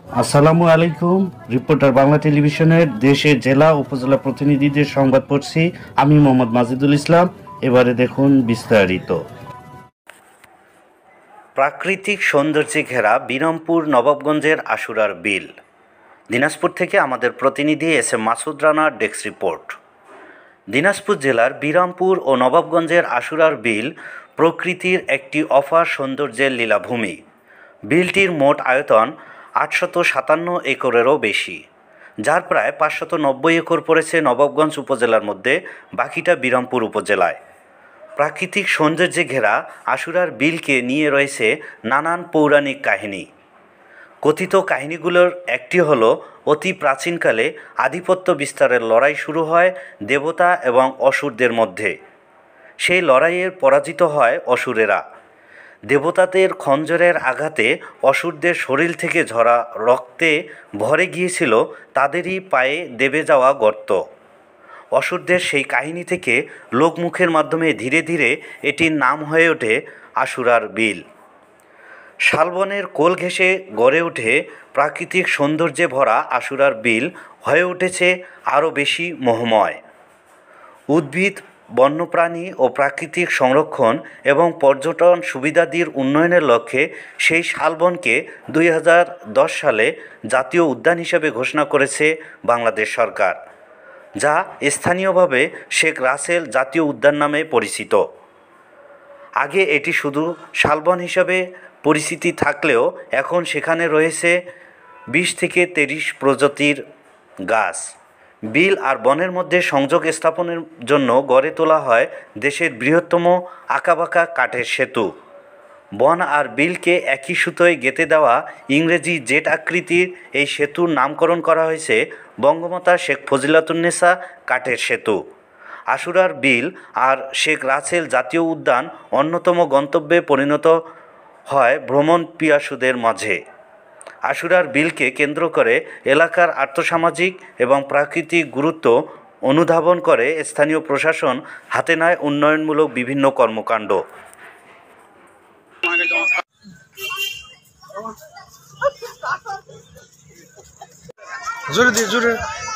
আসসালামু আলাইকুম। রিপোর্টার বাংলা টেলিভিশনের দেশের জেলা উপজেলা প্রতিনিধিদের সংবাদ পড়ছি আমি মোহাম্মদ মাজিদুল ইসলাম। এবারে দেখুন বিস্তারিত। প্রাকৃতিক সৌন্দর্যে ঘেরা বিরামপুর নবাবগঞ্জের আশুরার বিল। দিনাজপুর থেকে আমাদের প্রতিনিধি এস এম মাসুদ রানার ডেস্ক রিপোর্ট। দিনাজপুর জেলার বিরামপুর ও নবাবগঞ্জের আশুরার বিল প্রকৃতির একটি অপার সৌন্দর্যের লীলাভূমি। বিলটির মোট আয়তন 857 একরেরও বেশি, যার প্রায় 590 একর পড়েছে নবাবগঞ্জ উপজেলার মধ্যে, বাকিটা বিরামপুর উপজেলায়। প্রাকৃতিক সৌন্দর্যে ঘেরা আশুরার বিলকে নিয়ে রয়েছে নানান পৌরাণিক কাহিনী। কথিত কাহিনীগুলোর একটি হলো অতি প্রাচীনকালে আধিপত্য বিস্তারের লড়াই শুরু হয় দেবতা এবং অসুরদের মধ্যে। সেই লড়াইয়ের পরাজিত হয় অসুরেরা। দেবতাদের খঞ্জরের আঘাতে অসুরদের শরীর থেকে ঝরা রক্তে ভরে গিয়েছিল তাদেরই পায়ে দেবে যাওয়া গর্ত। অসুরদের সেই কাহিনী থেকে লোকমুখের মাধ্যমে ধীরে ধীরে এটির নাম হয়ে ওঠে আশুরার বিল। শালবনের কোল ঘেঁষে গড়ে ওঠে প্রাকৃতিক সৌন্দর্যে ভরা আশুরার বিল হয়ে উঠেছে আরও বেশি মোহময়। উদ্ভিদ, বন্যপ্রাণী ও প্রাকৃতিক সংরক্ষণ এবং পর্যটন সুবিধাদির উন্নয়নের লক্ষ্যে সেই শালবনকে 2010 সালে জাতীয় উদ্যান হিসেবে ঘোষণা করেছে বাংলাদেশ সরকার, যা স্থানীয়ভাবে শেখ রাসেল জাতীয় উদ্যান নামে পরিচিত। আগে এটি শুধু শালবন হিসাবে পরিচিতি থাকলেও এখন সেখানে রয়েছে 20 থেকে 30 প্রজাতির গাছ। বিল আর বনের মধ্যে সংযোগ স্থাপনের জন্য গড়ে তোলা হয় দেশের বৃহত্তম আঁকাবাঁকা কাঠের সেতু। বন আর বিলকে একই সুতোয় গেঁথে দেওয়া ইংরেজি জেট আকৃতির এই সেতুর নামকরণ করা হয়েছে বঙ্গমাতা শেখ ফজিলাতুন্নেসা কাঠের সেতু। আশুরার বিল আর শেখ রাসেল জাতীয় উদ্যান অন্যতম গন্তব্যে পরিণত হয় ভ্রমণ পিয়াসুদের মাঝে। আশুরার বিলকে কেন্দ্র করে এলাকার আর্থসামাজিক এবং প্রাকৃতিক গুরুত্ব অনুধাবন করে স্থানীয় প্রশাসন হাতে নেয় উন্নয়নমূলক বিভিন্ন কর্মকাণ্ড। জোরে দিয়ে জোরে